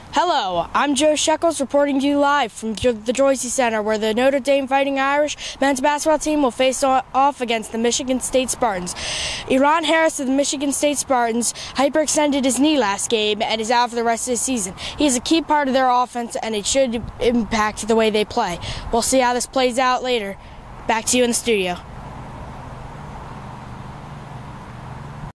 Hello, I'm Joe Shekels reporting to you live from the Joyce Center, where the Notre Dame Fighting Irish men's basketball team will face off against the Michigan State Spartans. Eron Harris of the Michigan State Spartans hyperextended his knee last game and is out for the rest of the season. He is a key part of their offense, and it should impact the way they play. We'll see how this plays out later. Back to you in the studio.